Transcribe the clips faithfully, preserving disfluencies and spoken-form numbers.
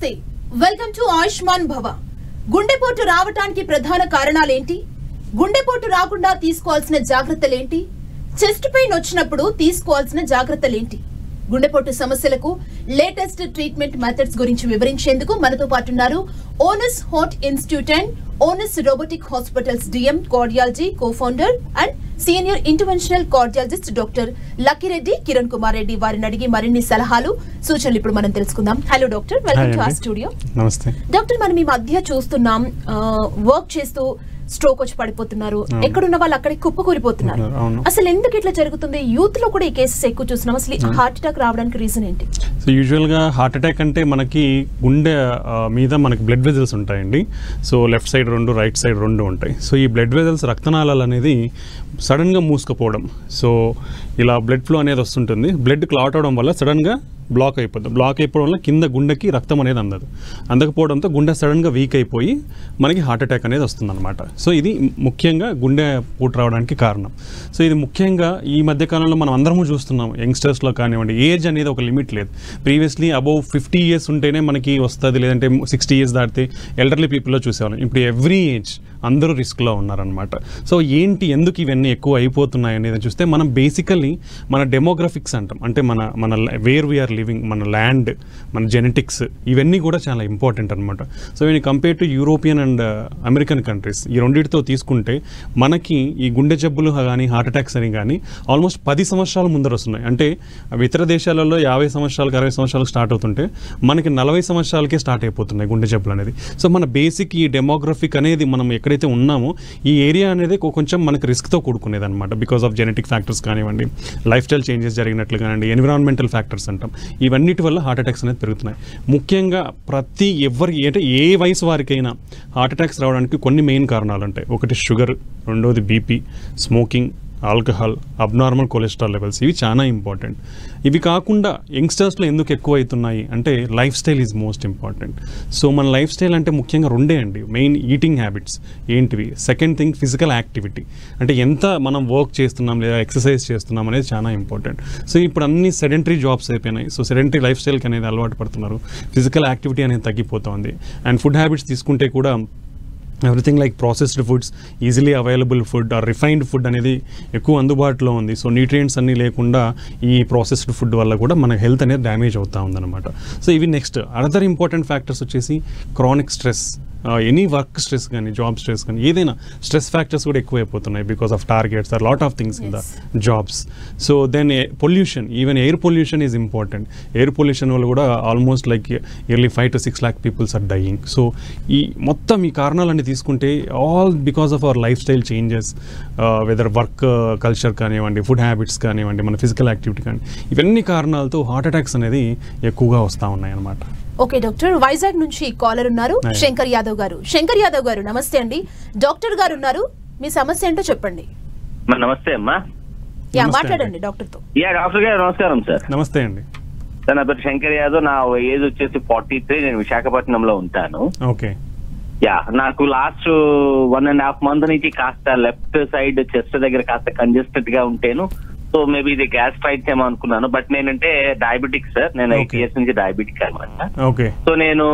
నమస్తే, welcome to Ayushman భవ. గుండెపోటు రావడానికి ప్రధాన కారణాలేంటి? గుండెపోటు రాకుండా తీసుకోవాల్సిన జాగ్రత్తలేంటి? చెస్ట్ పెయిన్ వచ్చినప్పుడు తీసుకోవాల్సిన జాగ్రత్తలేంటి? గుండెపోటు సమస్యలకు లేటెస్ట్ ట్రీట్మెంట్ మెథడ్స్ గురించి వివరించేందుకు మనతో పాటు ఉన్నారు Onus Heart Institute and Onus Robotic Hospitals DM cardiology co-founder and senior interventional cardiologist doctor Lakkireddy Kiran Kumar Reddy. వారిని అడిగి మరిన్ని సలహాలు సూచనలు ఇప్పుడు మనం తెలుసుకుందాం. Hello doctor, welcome to our studio. నమస్తే డాక్టర్, మనం ఈ మధ్య చూస్తున్నాం వర్క్ చేస్తూ స్ట్రోక్ వచ్చి పడిపోతున్నారు, ఎక్కడున్న వాళ్ళు అక్కడికి కుప్పకూలిపోతున్నారు. అసలు ఎందుకు ఇట్లా జరుగుతుంది? యూత్ లో కూడా ఈ కేసెస్ ఎక్కువ చూస్తున్నాం. అసలు హార్ట్ అటాక్ రావడానికి రీజన్ ఏంటి? సో యూజువల్ గా హార్ట్ అటాక్ అంటే మనకి గుండె మీద మనకి బ్లడ్ వెజల్స్ ఉంటాయండి. సో లెఫ్ట్ సైడ్ రెండు, రైట్ సైడ్ రెండు ఉంటాయి. సో ఈ బ్లడ్ వెజల్స్ రక్తనాళాలు అనేది సడన్ గా మూసుకుపోవడం, సో ఇలా బ్లడ్ ఫ్లో అనేది వస్తుంటుంది. బ్లడ్ క్లాట్ అవడం వల్ల సడన్ గా బ్లాక్ అయిపోతుంది. బ్లాక్ అయిపోవడం వల్ల కింద గుండెకి రక్తం అనేది అందదు. అందకపోవడంతో గుండె సడన్గా వీక్ అయిపోయి మనకి హార్ట్ అటాక్ అనేది వస్తుందన్నమాట. సో ఇది ముఖ్యంగా గుండె పూట రావడానికి కారణం. సో ఇది ముఖ్యంగా ఈ మధ్యకాలంలో మనం అందరము చూస్తున్నాం, యంగ్స్టర్స్లో కానివ్వండి. ఏజ్ అనేది ఒక లిమిట్ లేదు. ప్రీవియస్లీ అబౌవ్ ఫిఫ్టీ ఇయర్స్ ఉంటేనే మనకి వస్తుంది, లేదంటే సిక్స్టీ ఇయర్స్ దాటితే ఎల్డర్లీ పీపుల్లో చూసేవాళ్ళం. ఇప్పుడు ఎవ్రీ ఏజ్ అందరూ రిస్క్లో ఉన్నారనమాట. సో ఏంటి, ఎందుకు ఇవన్నీ ఎక్కువ అయిపోతున్నాయి అనేది చూస్తే మనం బేసికలీ మన డెమోగ్రఫిక్స్ అంటాం. అంటే మన మన వేర్ వీఆర్ లివింగ్, మన ల్యాండ్, మన జెనెటిక్స్, ఇవన్నీ కూడా చాలా ఇంపార్టెంట్ అనమాట. సో ఇవన్నీ compare to European and American countries, ఈ రెండింటితో తీసుకుంటే మనకి ఈ గుండె జబ్బులు కానీ హార్ట్ అటాక్స్ అని కానీ ఆల్మోస్ట్ పది సంవత్సరాల ముందర వస్తున్నాయి. అంటే ఇతర దేశాలలో యాభై సంవత్సరాలకు అరవై సంవత్సరాలకు స్టార్ట్ అవుతుంటే మనకి నలభై సంవత్సరాలకే స్టార్ట్ అయిపోతున్నాయి గుండె జబ్బులు అనేది. సో మన బేసిక్ ఈ డెమోగ్రఫిక్ అనేది మనం ఎక్కడైతే ఉన్నామో ఈ ఏరియా అనేది కొంచెం మనకి రిస్క్తో కూడుకునేది అనమాట. బికాస్ ఆఫ్ జెనెటిక్ ఫ్యాక్టర్స్ కానివ్వండి, లైఫ్ స్టైల్ చేంజెస్ జరిగినట్లు కానివ్వండి, ఎన్విరాన్మెంటల్ ఫ్యాక్టర్స్ అంటాం. ఇవన్నిటి వల్ల హార్ట్ అటాక్స్ అనేది పెరుగుతున్నాయి. ముఖ్యంగా ప్రతి ఎవరికి అంటే ఏ వయసు వారికైనా హార్ట్ అటాక్స్ రావడానికి కొన్ని మెయిన్ కారణాలు ఉంటాయి. ఒకటి షుగర్, రెండోది BP, smoking, alcohol, abnormal cholesterol levels, ఇవి చాలా ఇంపార్టెంట్. ఇవి కాకుండా యంగ్స్టర్స్లో ఎందుకు ఎక్కువ అవుతున్నాయి అంటే life style is most important. So మన లైఫ్ స్టైల్ అంటే ముఖ్యంగా రెండే అండి. మెయిన్ ఈటింగ్ హ్యాబిట్స్ ఏంటివి, సెకండ్ థింగ్ ఫిజికల్ యాక్టివిటీ, అంటే ఎంత మనం వర్క్ చేస్తున్నాం లేదా ఎక్సర్సైజ్ చేస్తున్నాం అనేది చాలా ఇంపార్టెంట్. సో ఇప్పుడు అన్ని సెడెంటరీ జాబ్స్ అయిపోయినాయి. సో సెడెంటరీ లైఫ్ స్టైల్కి అనేది అలవాటు పడుతున్నారు. ఫిజికల్ యాక్టివిటీ అనేది తగ్గిపోతుంది. అండ్ ఫుడ్ హ్యాబిట్స్ తీసుకుంటే కూడా everything like processed foods, easily available food or refined food అనేది ఎక్కువ అందుబాటులో ఉంది. సో న్యూట్రియంట్స్ అన్నీ లేకుండా ఈ ప్రాసెస్డ్ ఫుడ్ వల్ల కూడా మన హెల్త్ అనేది డ్యామేజ్ అవుతూ ఉందన్నమాట. సో ఇవి నెక్స్ట్ అనదర్ ఇంపార్టెంట్ ఫ్యాక్టర్స్ వచ్చేసి chronic stress, any work stress కానీ, జాబ్ స్ట్రెస్ కానీ, ఏదైనా స్ట్రెస్ ఫ్యాక్టర్స్ కూడా ఎక్కువైపోతున్నాయి because of targets or lot of things in the jobs. So then pollution, even air pollution is important. Air pollution వల్ల కూడా almost like yearly five to six lakh peoples are dying. So ఈ మొత్తం ఈ కారణాలన్నీ తీసుకుంటే all because of our life style changes, whether work culture కానివ్వండి, food habits కానివ్వండి, మన ఫిజికల్ యాక్టివిటీ కానీ, ఇవన్నీ కారణాలతో హార్ట్ అటాక్స్ అనేది ఎక్కువగా వస్తూ ఉన్నాయి అన్నమాట. ఓకే డాక్టర్, వైజాగ్ నుంచి కాలర్ ఉన్నారు, శంకర్ యాదవ్ గారు. శంకర్ యాదవ్ గారు నమస్తే అండి. డాక్టర్ గారు ఉన్నారు, మీ సమస్య ఏంటో చెప్పండి. నమస్తే అమ్మా. యా మాట్లాడండి డాక్టర్ తో. యా డాక్టర్ గారు నమస్కారం సార్. నమస్తే అండి. సార్ నా పేరు శంకర్ యాదవ్, నా ఏజ్ వచ్చేసి ఫార్టీ త్రీ, నేను విశాఖపట్నంలో ఉంటాను. ఓకే. యా నాకు last one and half month నుంచి కాస్త లెఫ్ట్ సైడ్ చెస్ట్ దగ్గర కాస్త కంజెస్టెడ్ గా ఉంటాను. సో మేబీ ఇది గ్యాస్ ఫైట్ ఏమో అనుకున్నాను. బట్ నేనంటే డయాబెటిక్ సార్, నేను ఎయిట్ ఇయర్స్ నుంచి డయాబెటిక్ అనమాట. ఓకే. సో నేను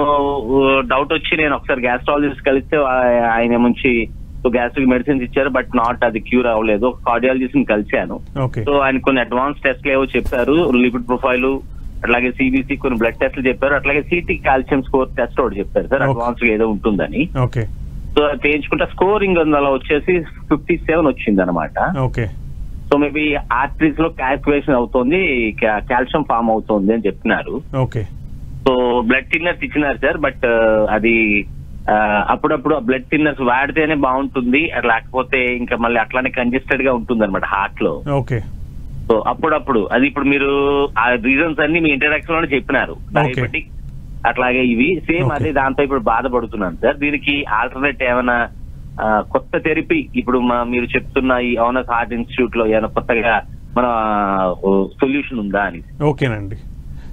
డౌట్ వచ్చి నేను ఒకసారి గ్యాస్ట్రాలజిస్ట్ కలిస్తే ఆయన నుంచి గ్యాస్ట్రిక్ మెడిసిన్స్ ఇచ్చారు. బట్ నాట్ అది క్యూర్ అవ్వలేదు. కార్డియాలజిస్ట్ ని కలిశాను. సో ఆయన కొన్ని అడ్వాన్స్ టెస్ట్లు ఏవో చెప్పారు, లిపిడ్ ప్రొఫైల్, అట్లాగే సిబిసి కొన్ని బ్లడ్ టెస్ట్లు చెప్పారు, అట్లాగే సిటీ కాల్షియం స్కోర్ టెస్ట్ ఒకటి చెప్పారు సార్, అడ్వాన్స్ గా ఏదో ఉంటుందని. సో అది చేయించుకుంటే స్కోరింగ్ అందులో వచ్చేసి ఫిఫ్టీ సెవెన్ వచ్చింది అనమాట. సో మేబీ ఆర్టరీస్ లో క్యాల్కులేషన్ అవుతుంది, కాల్షియం ఫామ్ అవుతుంది అని చెప్తున్నారు. సో బ్లడ్ థిన్నర్స్ ఇచ్చినారు సార్. బట్ అది అప్పుడప్పుడు ఆ బ్లడ్ థిన్నర్స్ వాడితేనే బాగుంటుంది, లేకపోతే ఇంకా మళ్ళీ అట్లానే కంజెస్టెడ్ గా ఉంటుంది అనమాట హార్ట్ లో. సో అప్పుడప్పుడు అది ఇప్పుడు మీరు ఆ రీజన్స్ అన్ని మీ ఇంట్రడక్షన్ లోనే చెప్పినారు, డయాబెటిక్ అట్లాగే ఇవి సేమ్ అదే, దాంతో ఇప్పుడు బాధపడుతున్నాను సార్. దీనికి ఆల్టర్నేట్ ఏమైనా కొత్త థెరపీ ఇప్పుడు మీరు చెప్తున్న ఈ ఓనస్ హార్ట్ ఇన్స్టిట్యూట్ లో ఏమైనా కొత్తగా మన సొల్యూషన్ ఉందా అని? ఓకేనండి.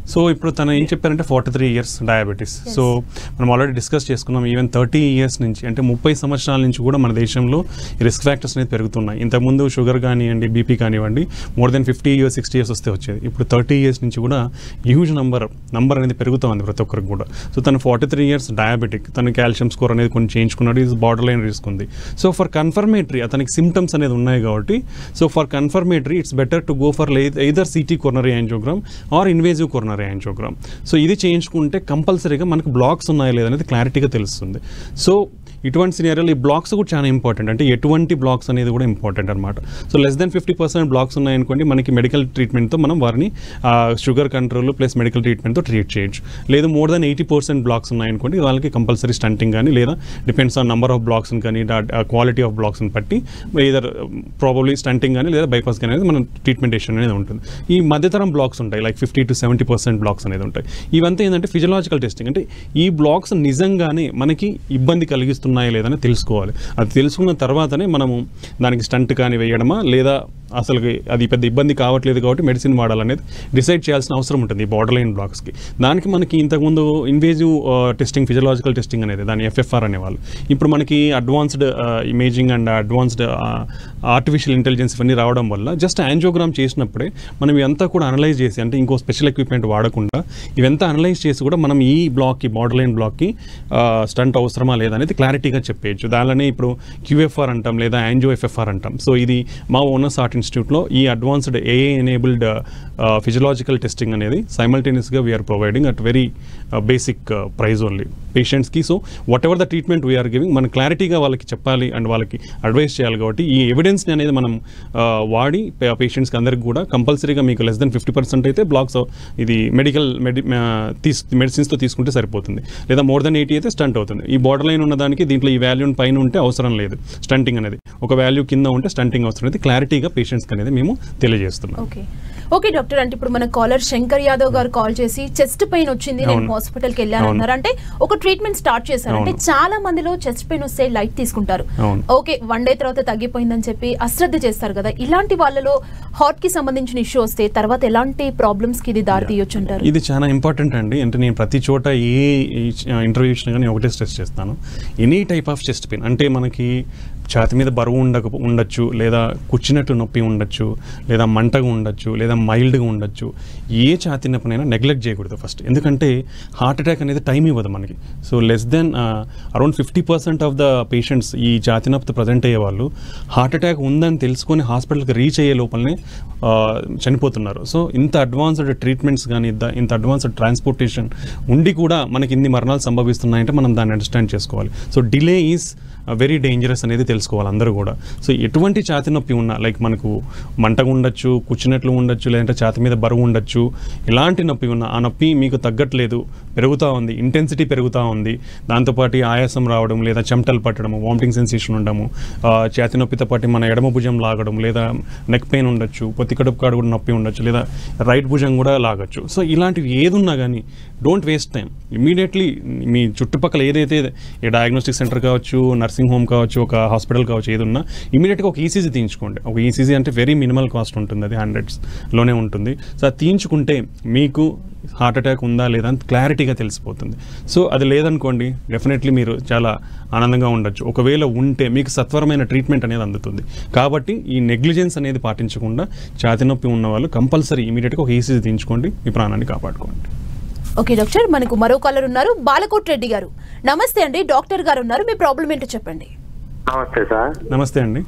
సో ఇప్పుడు తను ఏం చెప్పారంటే forty three years diabetes. So మనం ఆల్రెడీ డిస్కస్ చేసుకున్నాం, ఈవెన్ థర్టీ ఇయర్స్ నుంచి అంటే ముప్పై సంవత్సరాల నుంచి కూడా మన దేశంలో రిస్క్ ఫ్యాక్టర్స్ అనేది పెరుగుతున్నాయి. ఇంతకుముందు షుగర్ కానివ్వండి, బీపీ కానివ్వండి, more than fifty years sixty years వస్తే వచ్చేది. ఇప్పుడు థర్టీ ఇయర్స్ నుంచి కూడా హ్యూజ్ నంబర్ నంబర్ అనేది పెరుగుతూ ఉంది ప్రతి ఒక్కరికి కూడా. సో తను ఫార్టీ త్రీ ఇయర్స్ డయాబెటిక్, తన కాల్షియం స్కోర్ అనేది కొన్ని చేయించుకున్నాడు, ఈజ్ బార్డర్ లైన్ రిస్క్ ఉంది. సో ఫర్ కన్ఫర్మేటరీ అతనికి సిమ్టమ్స్ అనేది ఉన్నాయి కాబట్టి, so for confirmatory it's better to go for either CT coronary angiogram or invasive coronary angiogram. So ఇది చేయించుకుంటే కంపల్సరీగా మనకు బ్లాక్స్ ఉన్నాయా లేదనేది క్లారిటీగా తెలుస్తుంది. సో ఇటువంటి సినారియోలో ఈ బ్లాక్స్ కూడా చాలా ఇంపార్టెంట్, అంటే ఎటువంటి బ్లాక్స్ అనేది కూడా ఇంపార్టెంట్ అనమాట. So less than fifty percent blocks ఉన్నాయనుకోండి, మనకి మెడికల్ ట్రీట్మెంట్తో మనం వారిని షుగర్ కంట్రోల్ ప్లస్ మెడికల్ ట్రీట్మెంట్తో ట్రీట్ చేయొచ్చు. లేదు more than eighty percent blocks ఉన్నాయనుకోండి, వాళ్ళకి కంపల్సరీ స్టంటింగ్ కానీ, లేదా డిపెండ్స్ ఆన్ నెంబర్ ఆఫ్ బ్లాక్స్ని కానీ, క్వాలిటీ ఆఫ్ బ్లాక్స్ని బట్టి ఇదర్ ప్రాబబ్లీ స్టంటింగ్ కానీ లేదా బైపాస్ కానీ అనేది మనం ట్రీట్మెంటేషన్ అనేది ఉంటుంది. ఈ మధ్యతరం బ్లాక్స్ ఉంటాయి, like fifty to seventy percent blocks అనేది ఉంటాయి. ఇవంతా ఏంటంటే ఫిజియలాజికల్ టెస్టింగ్, అంటే ఈ బ్లాక్స్ నిజంగానే మనకి ఇబ్బంది కలిగిస్తున్నాయా లేదని తెలుసుకోవాలి. అది తెలుసుకున్న తర్వాతనే మనము దానికి స్టంట్ కానీ వేయడమా, లేదా అసలు అది పెద్ద ఇబ్బంది కావట్లేదు కాబట్టి మెడిసిన్ వాడాలనేది డిసైడ్ చేయాల్సిన అవసరం ఉంటుంది ఈ బార్డర్ లైన్ బ్లాక్స్కి. దానికి మనకి ఇంతకుముందు ఇన్వేజివ్ టెస్టింగ్, ఫిజియలాజికల్ టెస్టింగ్ అనేది దాని ఎఫ్ఎఫ్ఆర్ అనేవాళ్ళు. ఇప్పుడు మనకి advanced imaging and advanced artificial intelligence ఇవన్నీ రావడం వల్ల జస్ట్ యాంజియోగ్రామ్ చేసినప్పుడే మనం ఇవంతా కూడా అనలైజ్ చేసి, అంటే ఇంకో స్పెషల్ ఎక్విప్మెంట్ వాడకుండా ఇవంతా అనలైజ్ చేసి కూడా మనం ఈ బ్లాక్కి, బార్డర్ లైన్ బ్లాక్కి స్టంట్ అవసరమా లేదా అనేది క్లారిటీగా చెప్పేయచ్చు. దానిలోనే ఇప్పుడు క్యూఎఫ్ఆర్ అంటాం లేదా యాంజియో ఎఫ్ఎఫ్ఆర్ అంటాం. సో ఇది మా ఓనర్స్ ఆర్ట్ ఇన్స్టిట్యూట్లో ఈ అడ్వాన్స్డ్ ఏఏ ఎనేబుల్డ్ ఫిజియలాజికల్ టెస్టింగ్ అనేది సైమల్టేనియస్గా we are providing at very basic price only పేషెంట్స్కి. So whatever the treatment we are giving మనం క్లారిటీగా వాళ్ళకి చెప్పాలి అండ్ వాళ్ళకి అడ్వైస్ చేయాలి. కాబట్టి ఈ ఎవిడెన్స్ని అనేది మనం వాడి పేషెంట్స్కి అందరికి కూడా కంపల్సరీగా మీకు లెస్ దెన్ ఫిఫ్టీ పర్సెంట్ అయితే బ్లాక్స్ ఇది మెడికల్ మెడి తీసు మెడిసిన్స్తో తీసుకుంటే సరిపోతుంది, లేదా మోర్ దెన్ ఎయిటీ అయితే స్టంట్ అవుతుంది. ఈ బార్డర్ లైన్ ఉన్నదానికి దీంట్లో ఈ వాల్యూ పైన ఉంటే అవసరం లేదు స్టంటింగ్ అనేది, ఒక వాల్యూ కింద ఉంటే స్టంటింగ్ అవసరం అనేది క్లారిటీగా పేషెంట్స్కి అనేది మేము తెలియజేస్తున్నాం. ఓకే ఓకే డాక్టర్, అంటే ఇప్పుడు మన కాలర్ శంకర్ యాదవ్ గారు కాల్ చేసి చెస్ట్ పెయిన్ వచ్చింది, నేను హాస్పిటల్కి వెళ్ళాను అన్నారు. అంటే ఒక ట్రీట్మెంట్ స్టార్ట్ చేశారు. అంటే చాలా మందిలో చెస్ట్ పెయిన్ వస్తే లైట్ తీసుకుంటారు, ఓకే వన్ డే తర్వాత తగ్గిపోయిందని చెప్పి అశ్రద్ధ చేస్తారు కదా. ఇలాంటి వాళ్ళలో హార్ట్ కి సంబంధించిన ఇష్యూ వస్తే తర్వాత ఎలాంటి ప్రాబ్లమ్స్ కి ఇది దారి తీయొచ్చు అంటారు? ఇది చాలా ఇంపార్టెంట్ అండి. అంటే నేను ప్రతి చోట ఏ ఇంటర్వ్యూ ఇచ్చినా కానీ ఒకటే స్ట్రెస్ చేస్తాను, any type of chest pain. అంటే మనకి ఛాతి మీద బరువు ఉండక ఉండొచ్చు, లేదా కూర్చున్నట్లు నొప్పి ఉండొచ్చు, లేదా మంటగా ఉండొచ్చు, లేదా మైల్డ్గా ఉండొచ్చు. ఏ ఛాతి నొప్పినైనా నెగ్లెక్ట్ చేయకూడదు ఫస్ట్, ఎందుకంటే హార్ట్ అటాక్ అనేది టైం ఇవ్వదు మనకి. So less than around fifty percent of the patients ఈ ఛాతి నొప్పితో ప్రజెంట్ అయ్యే వాళ్ళు హార్ట్ అటాక్ ఉందని తెలుసుకొని హాస్పిటల్కి రీచ్ అయ్యే లోపలనే చనిపోతున్నారు. సో ఇంత అడ్వాన్స్డ్ ట్రీట్మెంట్స్ కానీ, ఇంత అడ్వాన్స్డ్ ట్రాన్స్పోర్టేషన్ ఉండి కూడా మనకి ఇన్ని మరణాలు సంభవిస్తున్నాయంటే మనం దాన్ని అండర్స్టాండ్ చేసుకోవాలి. So delay is very dangerous అనేది తెలుసుకోవాలి అందరూ కూడా. సో ఎటువంటి ఛాతి నొప్పి ఉన్నా, లైక్ మనకు మంటగా ఉండొచ్చు, కూర్చున్నట్లు ఉండొచ్చు, లేదంటే ఛాతి మీద బరువు ఉండొచ్చు, ఎలాంటి నొప్పి ఉన్నా ఆ నొప్పి మీకు తగ్గట్లేదు, పెరుగుతూ ఉంది, ఇంటెన్సిటీ పెరుగుతూ ఉంది, దాంతోపాటు ఆయాసం రావడం, లేదా చెమటలు పట్టడము, వామిటింగ్ సెన్సేషన్ ఉండడము, ఛాతి నొప్పితో పాటు మన ఎడమ భుజం లాగడం, లేదా నెక్ పెయిన్ ఉండొచ్చు, పొత్తి కడుపు కాడ కూడా నొప్పి ఉండొచ్చు, లేదా రైట్ భుజం కూడా లాగచ్చు. సో ఇలాంటివి ఏదున్నా కానీ డోంట్ వేస్ట్ టైం, ఇమీడియట్లీ మీ చుట్టుపక్కల ఏదైతే ఈ డయాగ్నోస్టిక్ సెంటర్ కావచ్చు, నర్సింగ్ హోమ్ కావచ్చు, ఒక హాస్పిటల్ కావచ్చు, ఏది ఉన్నా ఇమీడియట్గా ఒక ఈసీజీ తీయించుకోండి. ఒక ఈసీజీ అంటే వెరీ మినిమల్ కాస్ట్ ఉంటుంది, అది హండ్రెడ్స్లోనే ఉంటుంది. సో అది తీయించుకుంటే మీకు హార్ట్ అటాక్ ఉందా లేదా అని క్లారిటీగా తెలిసిపోతుంది. సో అది లేదనుకోండి డెఫినెట్లీ మీరు చాలా ఆనందంగా ఉండొచ్చు. ఒకవేళ ఉంటే మీకు సత్వరమైన ట్రీట్మెంట్ అనేది అందుతుంది. కాబట్టి ఈ నెగ్లిజెన్స్ అనేది పాటించకుండా ఛాతి నొప్పి ఉన్న వాళ్ళు కంపల్సరీ ఇమీడియట్గా ఒక ఈసీజీ తీయించుకోండి, మీ ప్రాణాన్ని కాపాడుకోండి. ఓకే డాక్టర్, మనకు మరో కాలర్ ఉన్నారు, బాలకోట్ రెడ్డి గారు. నమస్తే అండి, డాక్టర్ గారు ఉన్నారు, మీ ప్రాబ్లం ఏంటో చెప్పండి. నమస్తే సార్. నమస్తే అండి.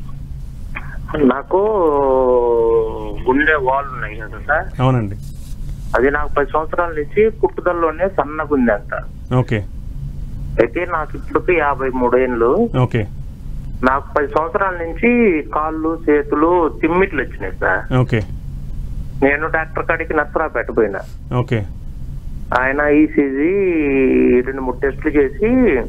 నాకు గుండె వాల్ ఉన్నాయి కదా సార్. అవునండి. అది నాకు పది సంవత్సరాల నుంచి పుట్టుదలలోనే సన్నగా ఉంది అంట. ఓకే. అయితే నాకు ఇప్పటికి యాభై మూడు ఏళ్ళు. ఓకే. నాకు పది సంవత్సరాల నుంచి కాళ్ళు చేతులు తిమ్మిట్లు వచ్చినాయి సార్. ఓకే. నేను డాక్టర్ కాడికి నర్సరాపేట పోయినా. ఓకే. ఆయన ఈసీజీ రెండు మూడు టెస్టులు చేసి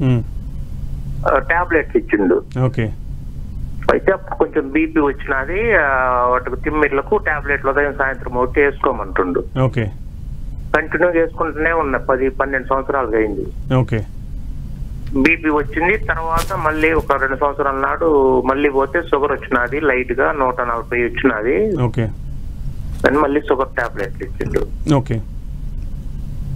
టాబ్లెట్లు ఇచ్చిండు. ఓకే. అయితే అప్పుడు కొంచెం బీపీ వచ్చినది, వాటికి తిమ్మిట్లకు టాబ్లెట్లు ఉదయం సాయంత్రం ఒకటి వేసుకోమంటుండు. ఓకే. కంటిన్యూ చేసుకుంటూనే ఉన్నా, పది పన్నెండు సంవత్సరాలు అయింది. ఓకే. బీపీ వచ్చింది. తర్వాత మళ్ళీ ఒక రెండు సంవత్సరాల నాడు మళ్ళీ పోతే షుగర్ వచ్చినది, లైట్ గా నూట నలభై వచ్చినది. ఓకే. మళ్ళీ షుగర్ టాబ్లెట్లు ఇచ్చిండు. ఓకే.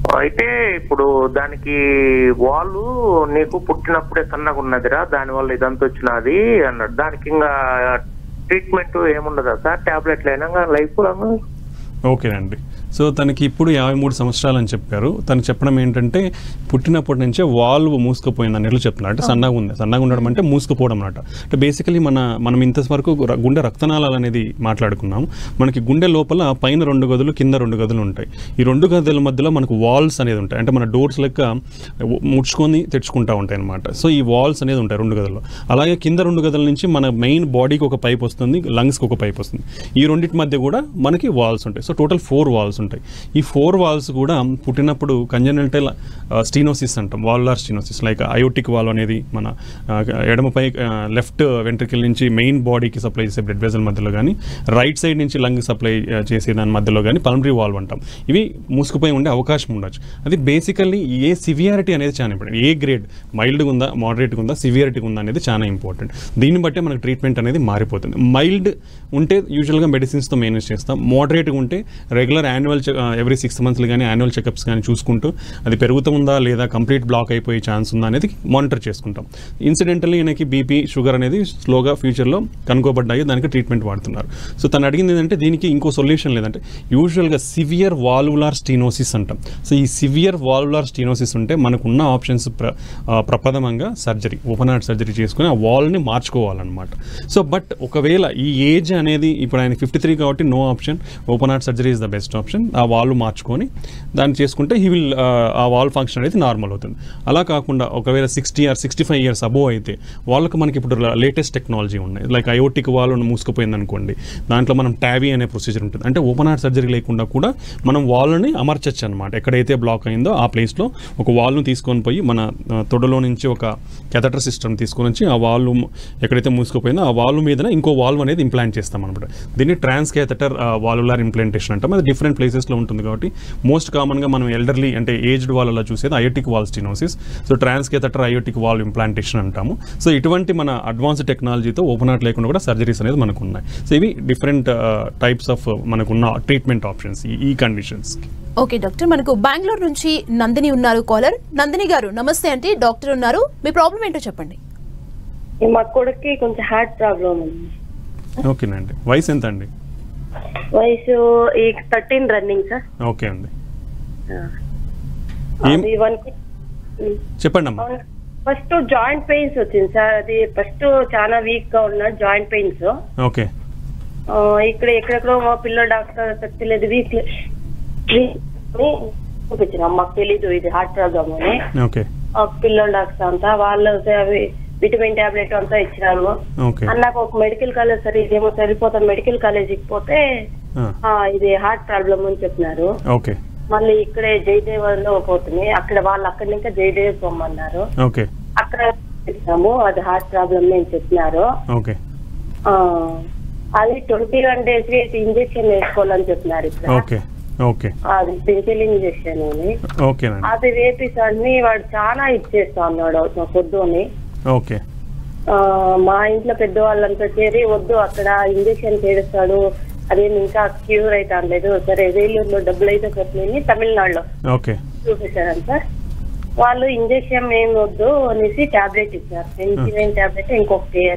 అయితే ఇప్పుడు దానికి వాళ్ళు నీకు పుట్టినప్పుడే సన్నగా ఉన్నదిరా, దాని వల్ల ఇదంతా వచ్చినది అన్నాడు. దానికి ఇంకా ట్రీట్మెంట్ ఏముండదా సార్? టాబ్లెట్లు అయినా లైఫ్ లాంగ్? ఓకేనండి. సో తనకి ఇప్పుడు యాభై మూడు సంవత్సరాలు అని చెప్పారు. తను చెప్పడం ఏంటంటే పుట్టినప్పటి నుంచే వాల్వ్ మూసుకుపోయింది అన్నట్లు చెప్తున్నారు. అంటే సన్నగా ఉంది, సన్నగా ఉండడం అంటే మూసుకుపోవడం అన్నమాట. అంటే బేసికలీ మన మనం ఇంతవరకు గుండె రక్తనాళాలు అనేది మాట్లాడుకున్నాం. మనకి గుండె లోపల పైన రెండు గదులు, కింద రెండు గదులు ఉంటాయి. ఈ రెండు గదుల మధ్యలో మనకు వాల్స్ అనేది ఉంటాయి. అంటే మన డోర్స్ లెక్క ముడుచుకొని తెచ్చుకుంటూ ఉంటాయి అనమాట. సో ఈ వాల్స్ అనేది ఉంటాయి రెండు గదుల్లో. అలాగే కింద రెండు గదుల నుంచి మన మెయిన్ బాడీకి ఒక పైప్ వస్తుంది, లంగ్స్కి ఒక పైప్ వస్తుంది. ఈ రెండింటి మధ్య కూడా మనకి వాల్స్ ఉంటాయి. సో టోటల్ ఫోర్ వాల్స్ ఉంటాయి. ఈ ఫోర్ వాల్స్ కూడా పుట్టినప్పుడు కంజనెంటల్ స్టీనోసిస్ అంటాం, valvular stenosis. Like aortic valve అనేది మన ఎడమపై లెఫ్ట్ వెంట్రికల్ నుంచి మెయిన్ బాడీకి సప్లై చేసే బ్లడ్ వెజల్ మధ్యలో కానీ, రైట్ సైడ్ నుంచి లంగ్ సప్లై చేసే దాని మధ్యలో కానీ పల్మనరీ వాల్వ్ అంటాం. ఇవి మూసుకుపోయి ఉండే అవకాశం ఉండొచ్చు. అది బేసికల్లీ ఏ సివియారిటీ అనేది చాలా ఇంపార్టెంట్. ఏ గ్రేడ్, మైల్డ్గా ఉందా, మోడరేట్గా ఉందా, సివియారిటీగా ఉందా అనేది చాలా ఇంపార్టెంట్. దీన్ని బట్టే మనకు ట్రీట్మెంట్ అనేది మారిపోతుంది. మైల్డ్ ఉంటే యూజువల్గా మెడిసిన్స్తో మేనేజ్ చేస్తాం. మోడరేట్గా ఉంటే రెగ్యులర్ యాన్యువల్ ఎవ్రీ సిక్స్ మంత్స్లు కానీ యాన్యువల్ చెకప్స్ కానీ చూసుకుంటూ అది పెరుగుతుందా లేదా కంప్లీట్ బ్లాక్ అయిపోయే ఛాన్స్ ఉందా అనేది మానిటర్ చేసుకుంటాం. ఇన్సిడెంటల్లీ ఈయనకి బీపీ, షుగర్ అనేది స్లోగా ఫ్యూచర్లో కనుకోబడ్డాయి, దానికి ట్రీట్మెంట్ వాడుతున్నారు. సో తను అడిగింది ఏంటంటే దీనికి ఇంకో సొల్యూషన్ లేదంటే యూజువల్గా సివియర్ వాల్వులార్ స్టీనోసిస్ అంటాం. సో ఈ సివియర్ వాల్వులార్ స్టీనోసిస్ ఉంటే మనకున్న ఆప్షన్స్ ప్ర ప్రప్రథమంగా సర్జరీ, ఓపెన్ హార్ట్ సర్జరీ చేసుకుని ఆ వాల్ని మార్చుకోవాలన్నమాట. సో బట్ ఒకవేళ ఈ ఏజ్ అనేది ఇప్పుడు ఆయన ఫిఫ్టీ త్రీ కాబట్టి no option, open heart surgery is the best option. ఆ వాల్వ్ మార్చుకొని దాన్ని చేసుకుంటే హీ విల్ ఆ వాల్వ్ ఫంక్షన్ అనేది నార్మల్ అవుతుంది. అలా కాకుండా ఒకవేళ sixty or sixty five years above అయితే వాళ్ళకి మనకి ఇప్పుడు లేటెస్ట్ టెక్నాలజీ ఉన్నాయి. లైక్ అయోటిక్ వాల్వ్ మూసుకుపోయింది అనుకోండి, దాంట్లో మనం టావీ అనే ప్రొసీజర్ ఉంటుంది. అంటే ఓపెన్ హార్ట్ సర్జరీ లేకుండా కూడా మనం వాల్వ్ని అమర్చచ్చు అనమాట. ఎక్కడైతే బ్లాక్ అయిందో ఆ ప్లేస్లో ఒక వాల్వ్ను తీసుకొని పోయి మన తొడలో నుంచి ఒక కెథటర్ సిస్టమ్ తీసుకొని వచ్చి ఆ వాల్వ్ ఎక్కడైతే మూసుకుపోయిందో ఆ వాల్వ్ మీద ఇంకో వాల్వ్ అనేది ఇంప్లాంట్ చేస్తాం అనమాట. దీన్ని ట్రాన్స్ కెథటర్ వాల్వులార్ ఇంప్లాంటేషన్ అంటాం. అది డిఫరెంట్ ప్లేసెస్లో ఉంటుంది కాబట్టి మోస్ట్ కామన్గా మనం ఎల్డర్లీ అంటే ఏజ్డ్ వాళ్ళలో చూసేది aortic valve stenosis. So transcatheter aortic valve implantation అంటాము. సో ఇటువంటి మన అడ్వాన్స్డ్ టెక్నాలజీతో ఓపెన్ హార్ట్ లేకుండా కూడా సర్జరీస్ అనేది మనకు ఉన్నాయి. సో ఇవి డిఫరెంట్ టైప్స్ ఆఫ్ మనకున్న ట్రీట్మెంట్ ఆప్షన్స్ ఈ కండిషన్స్కి. ఓకే డాక్టర్, మనకు బెంగళూరు నుంచి నందిని ఉన్నారు కాలర్. నందిని గారు నమస్తే అండి, డాక్టర్ ఉన్నారు, మీ ప్రాబ్లం ఏంటో చెప్పండి. మా కొడుక్కి కొంచెం హార్ట్ ప్రాబ్లం ఉంది. ఓకేనండి, వయసు ఎంత అండి? వయసు ఈ థర్టీన్ రన్నింగ్ సార్. ఓకే అండి, చెప్పండి అమ్మా. ఫస్ట్ జాయింట్ పెయిన్స్ వచ్చింది సార్, అది ఫస్ట్ చాలా వీక్ గా ఉన్నాడు, జాయింట్ పెయిన్స్. ఓకే, ఇక్కడ ఎక్కడెక్కడో మా పిల్లల డాక్టర్ తెలియదు, వీక్ చూపించిన మాకు తెలీదు ఇది హార్ట్ ప్రాబ్లమ్ అని. పిల్లల డాక్టర్ అంతా వాళ్ళు అవి విటమిన్ టాబ్లెట్ అంతా ఇచ్చినాము. అన్నాక ఒక మెడికల్ కాలేజ్ సరే ఇదేమో సరిపోతాం, మెడికల్ కాలేజీకి పోతే ఇది హార్ట్ ప్రాబ్లమ్ అని చెప్పినారు. మళ్ళీ ఇక్కడే జయదేవ్లో పోతుంది, అక్కడ వాళ్ళు అక్కడి ఇంకా జయదేవ్ పొమ్మన్నారు. అక్కడ ఇచ్చాము, అది హార్ట్ ప్రాబ్లమ్ అని చెప్పినారు. అది ట్వంటీ వన్ డేస్ ఇంజెక్షన్ వేసుకోవాలని చెప్పినారు. ఇక్కడ అది పెన్సిలిన్ ఇంజెక్షన్ అని అది వేపిస్తాడని వాడు చాలా ఇచ్చేస్తా అన్నాడు మా పొద్దుని. మా ఇంట్లో పెద్దవాళ్ళంతా చేరి వద్దు అక్కడ ఇంజెక్షన్ చేస్తాడు, అదేం ఇంకా క్యూర్ అయితే లేదు. సరే వేలూరులో డబ్బులు అయితే పెట్టినని తమిళనాడులో చూపించారు సార్. వాళ్ళు ఇంజెక్షన్ ఏం వద్దు అనేసి టాబ్లెట్ ఇచ్చారు, పెన్సిలిన్ టాబ్లెట్ ఇంకొకటి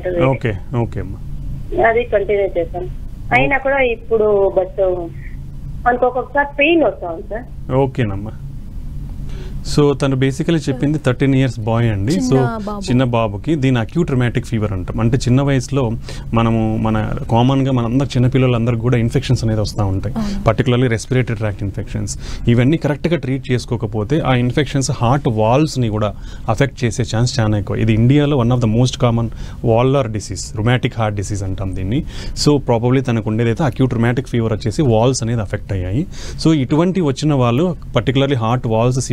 అది కంటిన్యూ చేశాను. అయినా కూడా ఇప్పుడు బట్ మనకు ఒక్కొక్కసారి పెయిన్ వస్తాం సార్. ఓకేనమ్మా, సో తను బేసికలీ చెప్పింది థర్టీన్ ఇయర్స్ బాయ్ అండి. సో చిన్న బాబుకి దీని అక్యూట్ రిమాటిక్ ఫీవర్ అంటాం. అంటే చిన్న వయసులో మనము మన కామన్గా మనందరు చిన్నపిల్లలందరికీ కూడా ఇన్ఫెక్షన్స్ అనేది వస్తూ ఉంటాయి, పర్టికులర్లీ రెస్పిరేటరీ ట్రాక్ట్ ఇన్ఫెక్షన్స్. ఇవన్నీ కరెక్ట్గా ట్రీట్ చేసుకోకపోతే ఆ ఇన్ఫెక్షన్స్ హార్ట్ వాల్వ్స్ని కూడా అఫెక్ట్ చేసే ఛాన్స్ చాలా ఎక్కువ. ఇది ఇండియాలో one of the most common valvular disease, rheumatic heart disease అంటాం దీన్ని. సో ప్రాబబ్లీ తనకు ఉండేదైతే అక్యూట్ రుమాటిక్ ఫీవర్ వచ్చేసి వాల్వ్స్ అనేది అఫెక్ట్ అయ్యాయి. సో ఇటువంటి వచ్చిన వాళ్ళు పర్టికులర్లీ హార్ట్ వాల్వ్స్ సివియర్గా అఫెక్ట్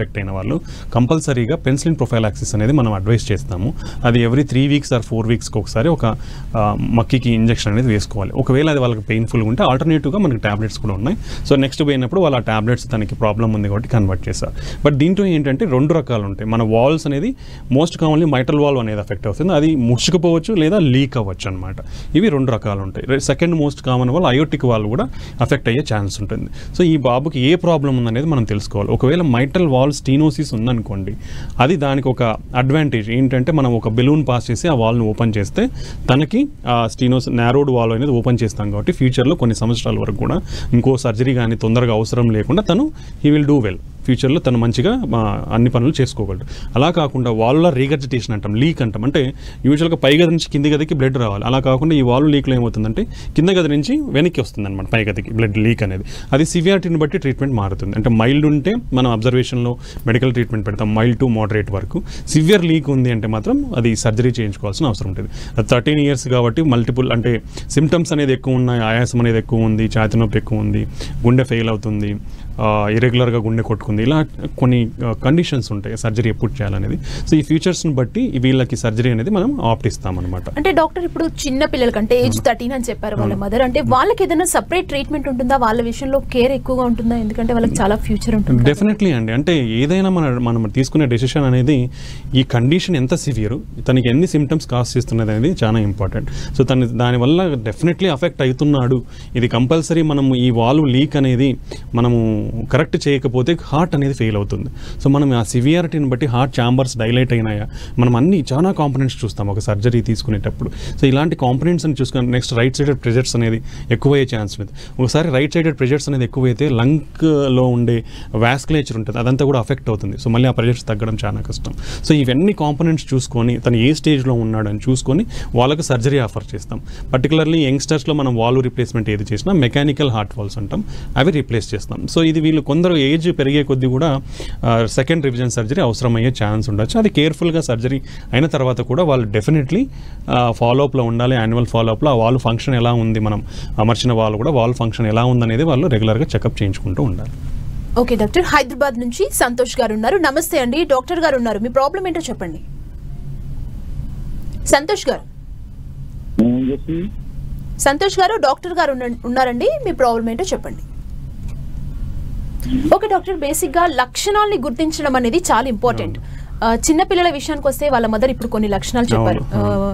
ఎఫెక్ట్ అయిన వాళ్ళు కంపల్సరీగా పెన్సిలిన్ ప్రొఫైలాక్సిస్ అనేది మనం అడ్వైస్ చేస్తాము. అది every three weeks or four వీక్స్కి ఒకసారి ఒక మక్కికి ఇంజెక్షన్ అనేది వేసుకోవాలి. ఒకవేళ అది వాళ్ళకి పెయిన్ఫుల్గా ఉంటే ఆల్టర్నేటివ్గా మనకి ట్యాబ్లెట్స్ కూడా ఉన్నాయి. సో నెక్స్ట్ పోయినప్పుడు వాళ్ళ ఆ ట్యాబ్లెట్స్ తనకి ప్రాబ్లం ఉంది కాబట్టి కన్వర్ట్ చేస్తారు. బట్ దీంట్లో ఏంటంటే రెండు రకాలు ఉంటాయి. మన వాల్స్ అనేది మోస్ట్ కామన్లీ మైటల్ వాల్వ్ అనేది ఎఫెక్ట్ అవుతుంది. అది ముసుకుపోవచ్చు లేదా లీక్ అవ్వచ్చు అనమాట. ఇవి రెండు రకాలు ఉంటాయి. Second most common valve aortic valve కూడా అఫెక్ట్ అయ్యే ఛాన్స్ ఉంటుంది. సో ఈ బాబుకి ఏ ప్రాబ్లం ఉందనేది మనం తెలుసుకోవాలి. ఒకవేళ మైటల్ వాల్ స్టీనోసిస్ ఉందనుకోండి, అది దానికి ఒక అడ్వాంటేజ్ ఏంటంటే మనం ఒక బెలూన్ పాస్ చేసి ఆ వాల్ని ఓపెన్ చేస్తే తనకి ఆ స్టీనోస్ నారోడ్ వాల్వ్ అనేది ఓపెన్ చేస్తాం కాబట్టి ఫ్యూచర్లో కొన్ని సంవత్సరాల వరకు కూడా ఇంకో సర్జరీ కానీ తొందరగా అవసరం లేకుండా తను హీ విల్ డూ వెల్. ఫ్యూచర్లో తను మంచిగా అన్ని పనులు చేసుకోగలడు. అలా కాకుండా వాల్వ్లో రీగర్జిటేషన్ అంటాం, లీక్ అంటాం. అంటే యూజువల్గా పై గది నుంచి కింది గదికి బ్లడ్ రావాలి. అలా కాకుండా ఈ వాల్వ్ లీక్లో ఏమవుతుందంటే కింద గది నుంచి వెనక్కి వస్తుంది అనమాట పై గదికి బ్లడ్ లీక్ అనేది. అది సివియారిటీని బట్టి ట్రీట్మెంట్ మారుతుంది. అంటే మైల్డ్ ఉంటే మనం అబ్జర్వేషన్లో మెడికల్ ట్రీట్మెంట్ పెడతాం మైల్డ్ టు మోడరేట్ వరకు. సివియర్ లీక్ ఉంది అంటే మాత్రం అది సర్జరీ చేయించుకోవాల్సిన అవసరం ఉంటుంది. అది థర్టీన్ ఇయర్స్ కాబట్టి మల్టిపుల్ అంటే సిమ్టమ్స్ అనేది ఎక్కువ ఉన్నాయి, ఆయాసం అనేది ఎక్కువ ఉంది, ఛాతీ నొప్పి ఎక్కువ ఉంది, గుండె ఫెయిల్ అవుతుంది, ఇరెగ్యులర్గా గుండె కొట్టుకుంది, ఇలా కొన్ని కండిషన్స్ ఉంటాయి సర్జరీ ఎప్పుడు చేయాలనేది. సో ఈ ఫీచర్స్ని బట్టి వీళ్ళకి సర్జరీ అనేది మనం ఆప్ట్ ఇస్తాం అనమాట. అంటే డాక్టర్ ఇప్పుడు చిన్న పిల్లలకంటే ఏజ్ థర్టీన్ అని చెప్పారు వాళ్ళ మదర్, అంటే వాళ్ళకి ఏదైనా సపరేట్ ట్రీట్మెంట్ ఉంటుందా? వాళ్ళ విషయంలో కేర్ ఎక్కువగా ఉంటుందా? ఎందుకంటే వాళ్ళకి చాలా ఫ్యూచర్ ఉంటుంది. డెఫినెట్లీ అండి. అంటే ఏదైనా మన మనం తీసుకునే డెసిషన్ అనేది ఈ కండిషన్ ఎంత సివియర్, తనకి ఎన్ని సిమ్టమ్స్ కాజ్ చేస్తున్నది అనేది చాలా ఇంపార్టెంట్. సో తను దానివల్ల డెఫినెట్లీ అఫెక్ట్ అవుతున్నాడు, ఇది కంపల్సరీ మనం ఈ వాల్వ్ లీక్ అనేది మనము కరెక్ట్ చేయకపోతే హార్ట్ అనేది ఫెయిల్ అవుతుంది. సో మనం ఆ సివియారిటీని బట్టి హార్ట్ ఛాంబర్స్ డైలైట్ అయినాయా, మనం అన్ని చాలా కాంపనెంట్స్ చూస్తాం ఒక సర్జరీ తీసుకునేటప్పుడు. సో ఇలాంటి కాంపనెంట్స్ అని చూసుకుని నెక్స్ట్ రైట్ సైడెడ్ ప్రెజర్స్ అనేది ఎక్కువయ్యే ఛాన్స్ ఉంది. ఒకసారి రైట్ సైడెడ్ ప్రెజర్స్ అనేది ఎక్కువైతే లంగ్లో ఉండే వాస్కులేచర్ ఉంటుంది, అదంతా కూడా అఫెక్ట్ అవుతుంది. సో మళ్ళీ ఆ ప్రెజర్స్ తగ్గడం చాలా కష్టం. సో ఇవన్నీ కాంపనెంట్స్ చూసుకొని తను ఏ స్టేజ్లో ఉన్నాడని చూసుకొని వాళ్ళకి సర్జరీ ఆఫర్ చేస్తాం. పర్టికులర్లీ యంగ్స్టర్స్లో మనం వాల్వ్ రీప్లేస్మెంట్ ఏది చేసినా మెకానికల్ హార్ట్ వాల్వ్స్ అంటాం, అవి రీప్లేస్ చేస్తాం. సో ఇది వీళ్ళు కొందరు ఏజ్ పెరిగే కొద్దీ కూడా సెకండ్ రివిజన్ సర్జరీ అవసరమయ్యే ఛాన్స్ ఉండొచ్చు. అది కేర్ఫుల్గా సర్జరీ అయిన తర్వాత కూడా వాళ్ళు డెఫినెట్లీ ఫాలోఅప్లో ఉండాలి. యాన్యువల్ ఫాలోఅప్లో ఆ వాల్వ్ ఫంక్షన్ ఎలా ఉంది, మనం అమర్చిన వాళ్ళు కూడా వాల్వ్ ఫంక్షన్ ఎలా ఉందనేది వాళ్ళు రెగ్యులర్గా చెకప్ చేయించుకుంటూ ఉండాలి. ఓకే డాక్టర్, హైదరాబాద్ నుంచి సంతోష్ గారు ఉన్నారు. నమస్తే అండి, డాక్టర్ గారు ఉన్నారు, మీ ప్రాబ్లం ఏంటో చెప్పండి. సంతోష్ గారు సంతోష్ గారు డాక్టర్ గారు ఉన్నారండి, మీ ప్రాబ్లం ఏంటో చెప్పండి. ఓకే డాక్టర్, బేసిక్ గా లక్షణాలని గుర్తించడం అనేది చాలా ఇంపార్టెంట్. చిన్న పిల్లల విషయానికి వస్తే వాళ్ళ మదర్ ఇప్పుడు కొన్ని లక్షణాలు చెప్పారు,